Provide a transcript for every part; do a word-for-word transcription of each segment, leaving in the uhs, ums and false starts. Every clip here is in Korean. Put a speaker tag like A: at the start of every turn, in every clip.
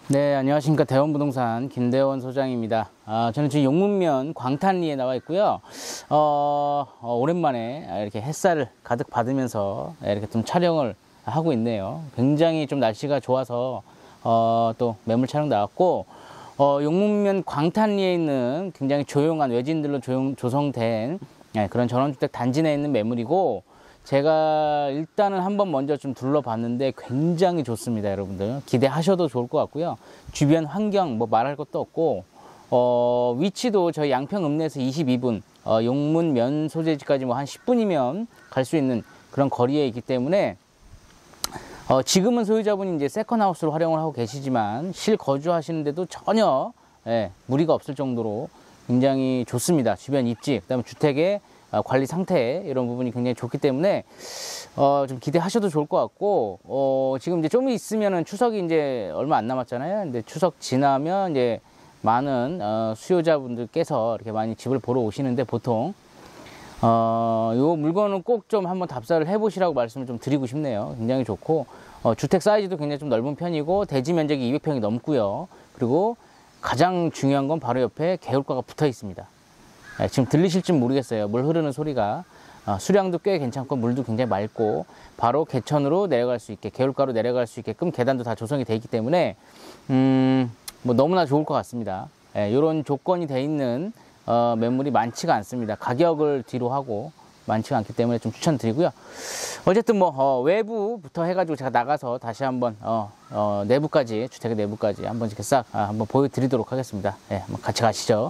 A: 네, 안녕하십니까. 대원부동산 김대원 소장입니다. 아, 저는 지금 용문면 광탄리에 나와 있고요. 어, 어, 오랜만에 이렇게 햇살을 가득 받으면서 이렇게 좀 촬영을 하고 있네요. 굉장히 좀 날씨가 좋아서 어, 또 매물 촬영 나왔고, 어, 용문면 광탄리에 있는 굉장히 조용한 외진들로 조용, 조성된 네, 그런 전원주택 단지 내에 있는 매물이고, 제가 일단은 한번 먼저 좀 둘러봤는데 굉장히 좋습니다, 여러분들. 기대하셔도 좋을 것 같고요. 주변 환경 뭐 말할 것도 없고, 어, 위치도 저희 양평 읍내에서 이십이 분, 어, 용문 면 소재지까지 뭐 한 십 분이면 갈 수 있는 그런 거리에 있기 때문에, 어, 지금은 소유자분이 이제 세컨하우스로 활용을 하고 계시지만 실거주하시는데도 전혀 예, 무리가 없을 정도로 굉장히 좋습니다. 주변 입지, 그다음에 주택의 관리 상태 이런 부분이 굉장히 좋기 때문에 어, 좀 기대하셔도 좋을 것 같고, 어, 지금 이제 좀 있으면은 추석이 이제 얼마 안 남았잖아요. 근데 추석 지나면 이제 많은 어, 수요자분들께서 이렇게 많이 집을 보러 오시는데 보통 어, 요 물건은 꼭 좀 한번 답사를 해보시라고 말씀을 좀 드리고 싶네요. 굉장히 좋고, 어, 주택 사이즈도 굉장히 좀 넓은 편이고, 대지 면적이 이백 평이 넘고요. 그리고 가장 중요한 건 바로 옆에 개울가가 붙어 있습니다. 네, 지금 들리실지 모르겠어요. 물 흐르는 소리가. 어, 수량도 꽤 괜찮고, 물도 굉장히 맑고, 바로 개천으로 내려갈 수 있게, 개울가로 내려갈 수 있게끔 계단도 다 조성이 되어 있기 때문에, 음, 뭐 너무나 좋을 것 같습니다. 예, 이런 조건이 돼 있는 어, 매물이 많지가 않습니다. 가격을 뒤로 하고 많지가 않기 때문에 좀 추천드리고요. 어쨌든 뭐 어, 외부부터 해가지고 제가 나가서 다시 한번 어, 어, 내부까지, 주택의 내부까지 한번 이렇게 싹 아, 한번 보여드리도록 하겠습니다. 예, 한번 같이 가시죠.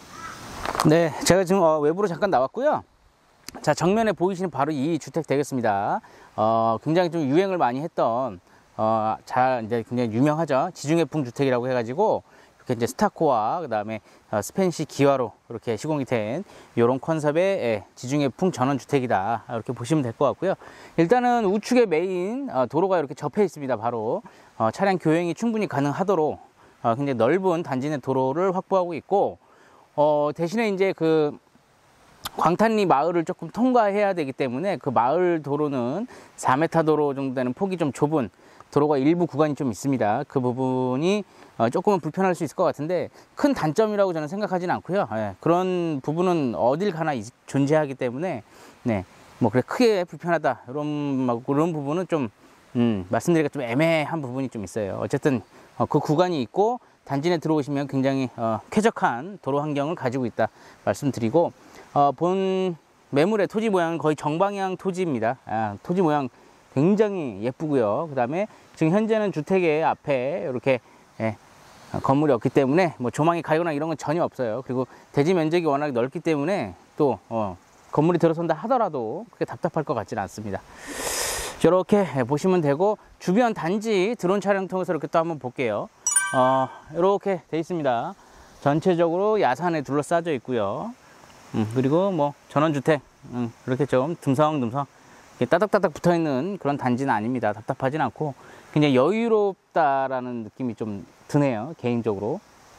A: 네, 제가 지금 어, 외부로 잠깐 나왔고요. 자, 정면에 보이시는 바로 이 주택 되겠습니다. 어, 굉장히 좀 유행을 많이 했던 어, 잘 이제 굉장히 유명하죠. 지중해풍 주택이라고 해가지고 이렇게 이제 스타코와 그다음에 어, 스펜시 기와로 이렇게 시공이 된 이런 컨셉의 예, 지중해풍 전원주택이다, 이렇게 보시면 될 것 같고요. 일단은 우측에 메인 어, 도로가 이렇게 접해 있습니다. 바로 어, 차량 교행이 충분히 가능하도록 어, 굉장히 넓은 단지 내 도로를 확보하고 있고, 어, 대신에 이제 그 광탄리 마을을 조금 통과해야 되기 때문에 그 마을 도로는 사 미터 도로 정도 되는 폭이 좀 좁은 도로가 일부 구간이 좀 있습니다. 그 부분이 어, 조금은 불편할 수 있을 것 같은데 큰 단점이라고 저는 생각하지는 않고요. 예, 그런 부분은 어딜 가나 존재하기 때문에 네, 뭐 그래 크게 불편하다 이런 막 그런 부분은 좀 음, 말씀드리기가 좀 애매한 부분이 좀 있어요. 어쨌든 어, 그 구간이 있고 단지 내 들어오시면 굉장히 어, 쾌적한 도로 환경을 가지고 있다 말씀드리고, 어, 본 매물의 토지 모양은 거의 정방향 토지입니다. 아, 토지 모양 굉장히 예쁘고요. 그 다음에 지금 현재는 주택의 앞에 이렇게 예, 건물이 없기 때문에 뭐 조망이 가거나 이런 건 전혀 없어요. 그리고 대지 면적이 워낙 넓기 때문에 또 어, 건물이 들어선다 하더라도 그렇게 답답할 것 같지는 않습니다. 이렇게 보시면 되고, 주변 단지 드론 촬영 통해서 이렇게 또 한번 볼게요. 어, 이렇게 돼 있습니다. 전체적으로 야산에 둘러싸여 있고요. 음, 그리고 뭐 전원주택 음, 이렇게 좀 듬성듬성 따닥따닥 붙어 있는 그런 단지는 아닙니다. 답답하진 않고 굉장히 여유롭다라는 느낌이 좀 드네요, 개인적으로.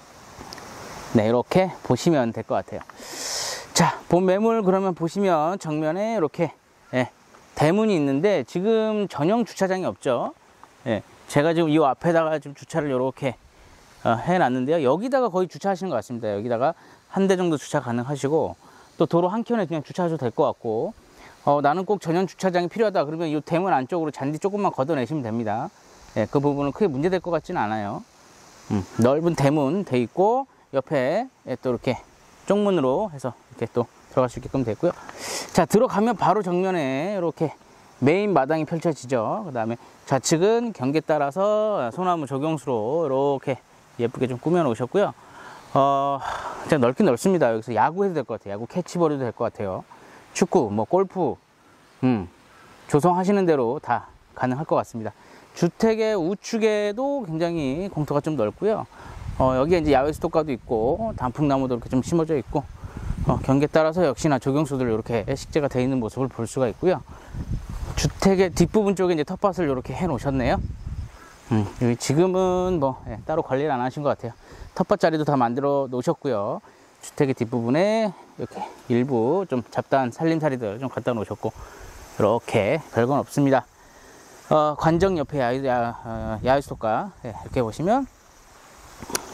A: 네, 이렇게 보시면 될 것 같아요. 자, 본 매물 그러면 보시면 정면에 이렇게 예, 대문이 있는데 지금 전용 주차장이 없죠. 예, 제가 지금 이 앞에다가 지금 주차를 이렇게 어, 해놨는데요. 여기다가 거의 주차하시는 것 같습니다. 여기다가 한 대 정도 주차 가능하시고, 또 도로 한켠에 그냥 주차하셔도 될 것 같고, 어, 나는 꼭 전용 주차장이 필요하다 그러면 이 대문 안쪽으로 잔디 조금만 걷어내시면 됩니다. 예, 그 부분은 크게 문제될 것 같지는 않아요. 음, 넓은 대문 돼 있고 옆에 예, 또 이렇게 쪽문으로 해서 이렇게 또 들어갈 수 있게끔 됐고요. 자, 들어가면 바로 정면에 이렇게 메인 마당이 펼쳐지죠. 그 다음에 좌측은 경계 따라서 소나무 조경수로 이렇게 예쁘게 좀 꾸며 놓으셨고요. 어, 진짜 넓긴 넓습니다. 여기서 야구해도 될 것 같아요. 야구 캐치볼도 될 것 같아요. 축구, 뭐 골프, 음, 조성하시는 대로 다 가능할 것 같습니다. 주택의 우측에도 굉장히 공터가 좀 넓고요. 어, 여기에 이제 야외 스토카도 있고 단풍나무도 이렇게 좀 심어져 있고, 어, 경계 따라서 역시나 조경수들 이렇게 식재가 되어 있는 모습을 볼 수가 있고요. 주택의 뒷부분 쪽에 이제 텃밭을 이렇게 해 놓으셨네요. 음, 여기 지금은 뭐 예, 따로 관리를 안 하신 것 같아요. 텃밭 자리도 다 만들어 놓으셨고요. 주택의 뒷부분에 이렇게 일부 좀 잡다한 살림살이들 좀 갖다 놓으셨고, 이렇게 별건 없습니다. 어, 관정 옆에 야외, 야, 어, 야외 스토카 예, 이렇게 보시면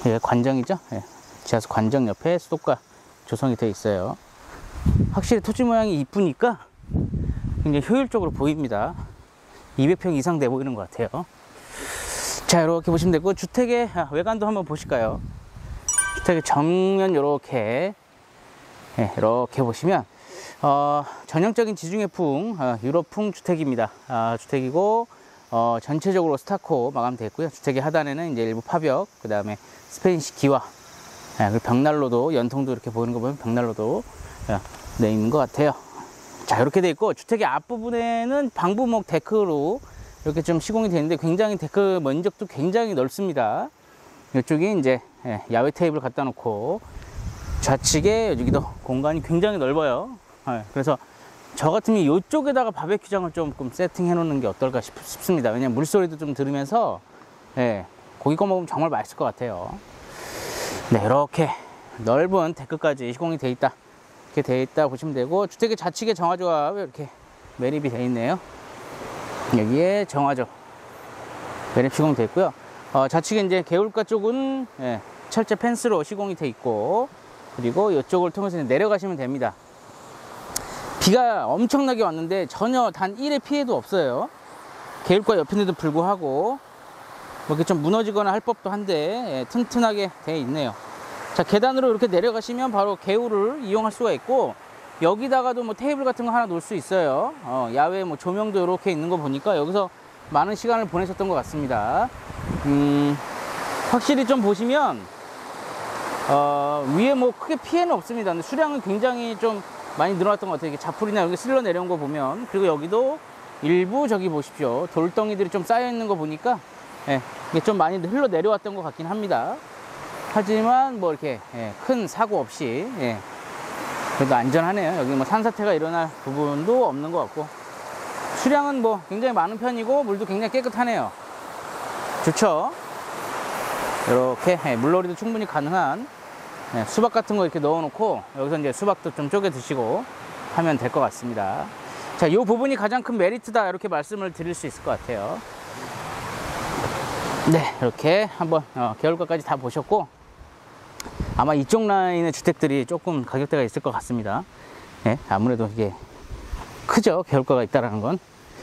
A: 예, 관정이죠. 예, 지하수 관정 옆에 수도가 조성이 되어 있어요. 확실히 토지 모양이 이쁘니까 굉장히 효율적으로 보입니다. 이백 평 이상 돼 보이는 것 같아요. 자, 이렇게 보시면 되고, 주택의 외관도 한번 보실까요? 주택의 정면 이렇게, 예, 이렇게 보시면 어, 전형적인 지중해풍, 어, 유럽풍 주택입니다. 아, 주택이고, 어, 전체적으로 스타코 마감되어 있고요. 주택의 하단에는 이제 일부 파벽, 그 다음에 스페인식 기와, 예, 그리고 벽난로도, 연통도 이렇게 보이는 거 보면 벽난로도 예, 내 있는 것 같아요. 자, 이렇게 돼 있고, 주택의 앞부분에는 방부목 데크로 이렇게 좀 시공이 되는데, 굉장히 데크 면적도 굉장히 넓습니다. 이쪽이 이제 예, 야외 테이블 갖다 놓고, 좌측에 여기도 공간이 굉장히 넓어요. 예, 그래서 저 같으면 이쪽에다가 바베큐장을 조금 세팅해 놓는 게 어떨까 싶, 싶습니다. 왜냐면 물소리도 좀 들으면서 예, 고기 꺼 먹으면 정말 맛있을 것 같아요. 네, 이렇게 넓은 데크까지 시공이 되어 있다, 이렇게 되어 있다 보시면 되고, 주택의 좌측에 정화조합 이렇게 매립이 되어 있네요. 여기에 정화조 매립 시공 되어 있고요. 어, 좌측에 이제 개울가 쪽은 예, 철제 펜스로 시공이 되어 있고, 그리고 이쪽을 통해서 내려가시면 됩니다. 비가 엄청나게 왔는데 전혀 단 일의 피해도 없어요. 개울가 옆인데도 불구하고 뭐 이렇게 좀 무너지거나 할 법도 한데 예, 튼튼하게 되어 있네요. 자, 계단으로 이렇게 내려가시면 바로 개울을 이용할 수가 있고, 여기다가도 뭐 테이블 같은 거 하나 놓을 수 있어요. 어, 야외 뭐 조명도 이렇게 있는 거 보니까 여기서 많은 시간을 보내셨던 것 같습니다. 음, 확실히 좀 보시면 어, 위에 뭐 크게 피해는 없습니다. 근데 수량은 굉장히 좀 많이 늘어났던 것 같아요. 이게 자풀이나 여기 쓸려 내려온 거 보면. 그리고 여기도 일부 저기 보십시오. 돌덩이들이 좀 쌓여 있는 거 보니까 예, 이게 좀 많이 흘러 내려왔던 것 같긴 합니다. 하지만 뭐 이렇게 예, 큰 사고 없이 예, 그래도 안전하네요. 여기 뭐 산사태가 일어날 부분도 없는 것 같고, 수량은 뭐 굉장히 많은 편이고 물도 굉장히 깨끗하네요. 좋죠? 이렇게 예, 물놀이도 충분히 가능한 예, 수박 같은 거 이렇게 넣어 놓고 여기서 이제 수박도 좀 쪼개 드시고 하면 될 것 같습니다. 자, 이 부분이 가장 큰 메리트다, 이렇게 말씀을 드릴 수 있을 것 같아요. 네, 이렇게 한번 어, 개울가까지 다 보셨고, 아마 이쪽 라인의 주택들이 조금 가격대가 있을 것 같습니다. 예, 아무래도 이게 크죠, 개울가가 있다라는 건.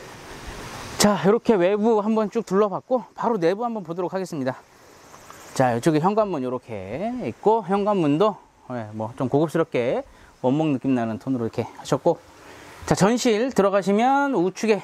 A: 자, 이렇게 외부 한번 쭉 둘러봤고, 바로 내부 한번 보도록 하겠습니다. 자, 이쪽에 현관문 이렇게 있고, 현관문도 예, 뭐 좀 고급스럽게 원목 느낌 나는 톤으로 이렇게 하셨고, 자, 전실 들어가시면 우측에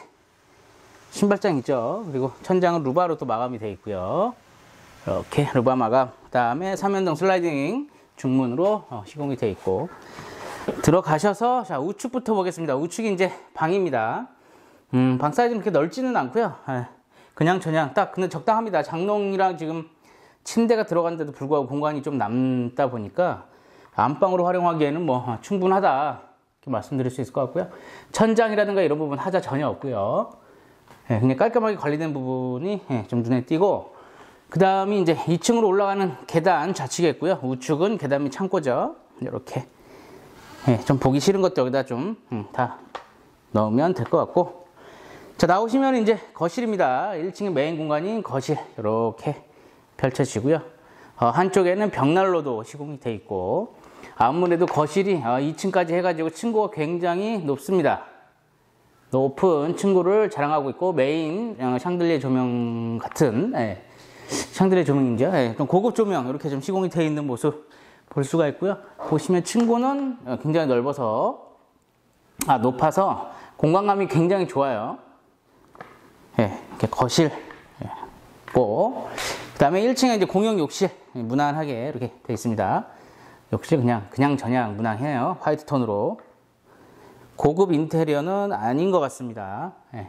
A: 신발장 있죠. 그리고 천장은 루바로 또 마감이 되어 있고요. 이렇게 루바 마감, 그 다음에 삼연동 슬라이딩 중문으로 어, 시공이 되어 있고, 들어가셔서 자, 우측부터 보겠습니다. 우측이 이제 방입니다. 음, 방 사이즈는 그렇게 넓지는 않고요. 예, 그냥 저냥 딱 근데 적당합니다. 장롱이랑 지금 침대가 들어갔는데도 불구하고 공간이 좀 남다 보니까 안방으로 활용하기에는 뭐 충분하다, 이렇게 말씀드릴 수 있을 것 같고요. 천장이라든가 이런 부분 하자 전혀 없고요. 예, 굉장히 깔끔하게 관리된 부분이 예, 좀 눈에 띄고, 그 다음이 이제 이 층으로 올라가는 계단 좌측에 있고요. 우측은 계단 및 창고죠. 이렇게 예, 좀 보기 싫은 것도 여기다 좀 다 음, 넣으면 될 것 같고, 자, 나오시면 이제 거실입니다. 일 층의 메인 공간인 거실 이렇게 펼쳐지고요. 어, 한쪽에는 벽난로도 시공이 되어 있고, 아무래도 거실이 어, 이 층까지 해가지고 층고가 굉장히 높습니다. 높은 층고를 자랑하고 있고, 메인 어, 샹들리에 조명 같은 예, 샹들리에 조명이죠. 예, 좀 고급 조명 이렇게 좀 시공이 되어 있는 모습 볼 수가 있고요. 보시면 층고는 어, 굉장히 넓어서 아 높아서 공간감이 굉장히 좋아요. 예, 이렇게 거실 예, 있고, 그 다음에 일 층에 이제 공용 욕실 무난하게 이렇게 되어 있습니다. 욕실 그냥 그냥 저냥 무난해요. 화이트 톤으로. 고급 인테리어는 아닌 것 같습니다. 예.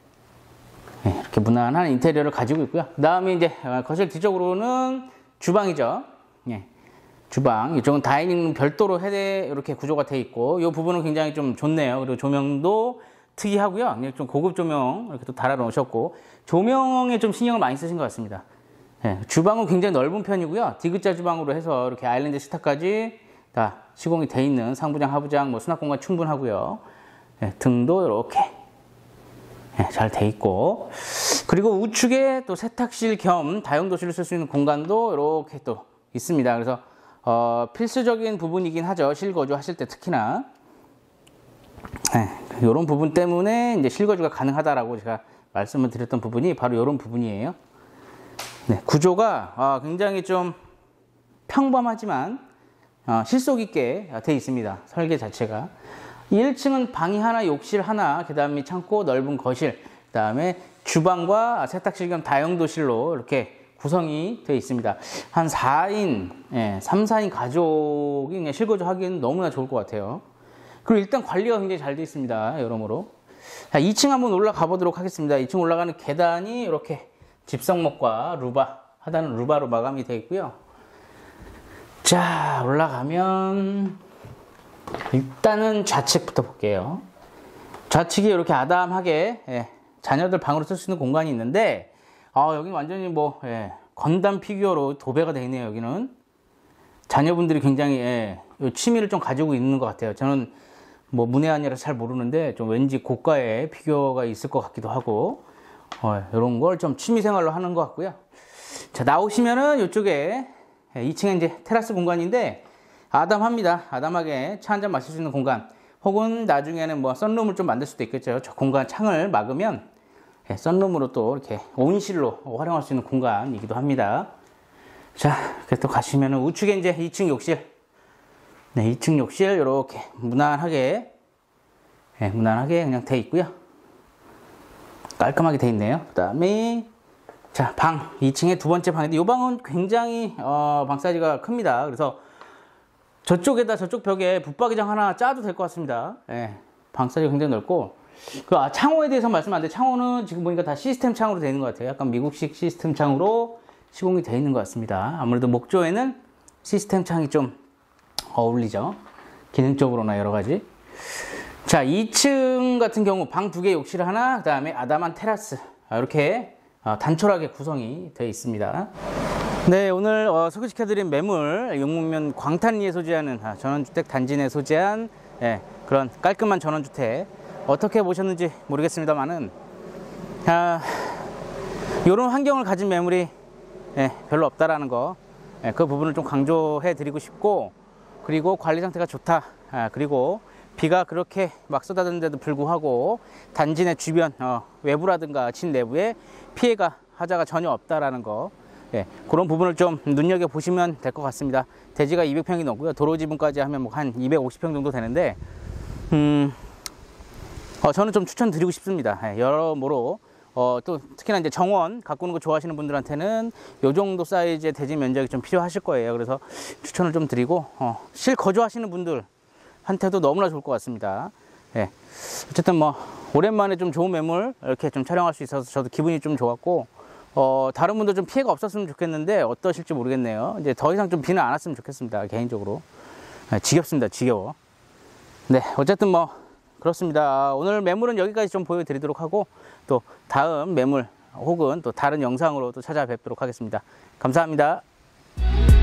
A: 예, 이렇게 무난한 인테리어를 가지고 있고요. 그 다음에 이제 거실 뒤쪽으로는 주방이죠. 예. 주방, 이쪽은 다이닝 별도로 해대 이렇게 구조가 되어 있고, 이 부분은 굉장히 좀 좋네요. 그리고 조명도 특이하고요. 좀 고급 조명 이렇게 또 달아 놓으셨고, 조명에 좀 신경을 많이 쓰신 것 같습니다. 예, 주방은 굉장히 넓은 편이고요. 디귿자 주방으로 해서 이렇게 아일랜드 식탁까지 다 시공이 되어 있는 상부장, 하부장, 뭐 수납 공간 충분하고요. 예, 등도 이렇게 예, 잘 돼 있고, 그리고 우측에 또 세탁실 겸 다용도실을 쓸 수 있는 공간도 이렇게 또 있습니다. 그래서 어, 필수적인 부분이긴 하죠. 실거주 하실 때 특히나. 네, 이런 부분 때문에 이제 실거주가 가능하다라고 제가 말씀을 드렸던 부분이 바로 이런 부분이에요. 네, 구조가 어, 굉장히 좀 평범하지만 어, 실속 있게 되어 있습니다. 설계 자체가. 일 층은 방이 하나, 욕실 하나, 그 다음에 창고, 넓은 거실, 그 다음에 주방과 세탁실 겸 다용도실로 이렇게 구성이 되어 있습니다. 한 사 인, 예, 삼, 사 인 가족이 그냥 실거주 하기에는 너무나 좋을 것 같아요. 그리고 일단 관리가 굉장히 잘 되어 있습니다. 여러모로. 자, 이 층 한번 올라가 보도록 하겠습니다. 이 층 올라가는 계단이 이렇게 집성목과 루바, 하단은 루바로 마감이 되어 있고요. 자, 올라가면 일단은 좌측부터 볼게요. 좌측이 이렇게 아담하게 예, 자녀들 방으로 쓸 수 있는 공간이 있는데 아, 여기는 완전히 뭐 예, 건담 피규어로 도배가 되어 있네요. 여기는 자녀분들이 굉장히 예, 취미를 좀 가지고 있는 것 같아요. 저는 뭐 문외한이라 잘 모르는데 좀 왠지 고가의 피규어가 있을 것 같기도 하고 어, 이런 걸 좀 취미생활로 하는 것 같고요. 자, 나오시면은 이쪽에 이 층에 이제 테라스 공간인데 아담합니다. 아담하게 차 한잔 마실 수 있는 공간, 혹은 나중에는 뭐 썬룸을 좀 만들 수도 있겠죠. 저 공간 창을 막으면 예, 썬룸으로 또 이렇게 온실로 활용할 수 있는 공간이기도 합니다. 자, 이렇게 또 가시면은 우측에 이제 이 층 욕실. 네, 이 층 욕실 이렇게 무난하게 예, 무난하게 그냥 돼 있고요. 깔끔하게 돼 있네요. 그 다음에 자, 방, 이 층의 두 번째 방인데 이 방은 굉장히 어, 방 사이즈가 큽니다. 그래서 저쪽에다 저쪽 벽에 붙박이장 하나 짜도 될 것 같습니다. 예, 방 사이즈가 굉장히 넓고 그 아, 창호에 대해서 말씀 안 돼. 창호는 지금 보니까 다 시스템 창으로 되어 있는 것 같아요. 약간 미국식 시스템 창으로 시공이 되어 있는 것 같습니다. 아무래도 목조에는 시스템 창이 좀 어울리죠. 기능적으로나 여러 가지. 자, 이 층 같은 경우 방 두 개, 욕실 하나, 그 다음에 아담한 테라스 이렇게 단촐하게 구성이 되어 있습니다. 네, 오늘 어, 소개시켜드린 매물 용문면 광탄리에 소재하는 아, 전원주택 단지 내 소재한 예, 그런 깔끔한 전원주택 어떻게 보셨는지 모르겠습니다만은 아, 이런 환경을 가진 매물이 예, 별로 없다라는 거, 예, 그 부분을 좀 강조해 드리고 싶고, 그리고 관리 상태가 좋다. 아, 그리고 비가 그렇게 막 쏟아졌는데도 불구하고 단지 내 주변 어, 외부라든가 집 내부에 피해가 하자가 전혀 없다라는 거, 예, 그런 부분을 좀 눈여겨 보시면 될 것 같습니다. 대지가 이백 평이 넘고요. 도로 지분까지 하면 뭐 한 이백오십 평 정도 되는데, 음, 어, 저는 좀 추천드리고 싶습니다. 예, 여러모로 어, 또 특히나 이제 정원 가꾸는 거 좋아하시는 분들한테는 요 정도 사이즈의 대지 면적이 좀 필요하실 거예요. 그래서 추천을 좀 드리고 어, 실거주하시는 분들한테도 너무나 좋을 것 같습니다. 예, 어쨌든 뭐 오랜만에 좀 좋은 매물 이렇게 좀 촬영할 수 있어서 저도 기분이 좀 좋았고, 어, 다른 분도 좀 피해가 없었으면 좋겠는데 어떠실지 모르겠네요. 이제 더 이상 좀 비는 안 왔으면 좋겠습니다. 개인적으로. 네, 지겹습니다. 지겨워. 네, 어쨌든 뭐 그렇습니다. 오늘 매물은 여기까지 좀 보여드리도록 하고, 또 다음 매물 혹은 또 다른 영상으로 또 찾아뵙도록 하겠습니다. 감사합니다.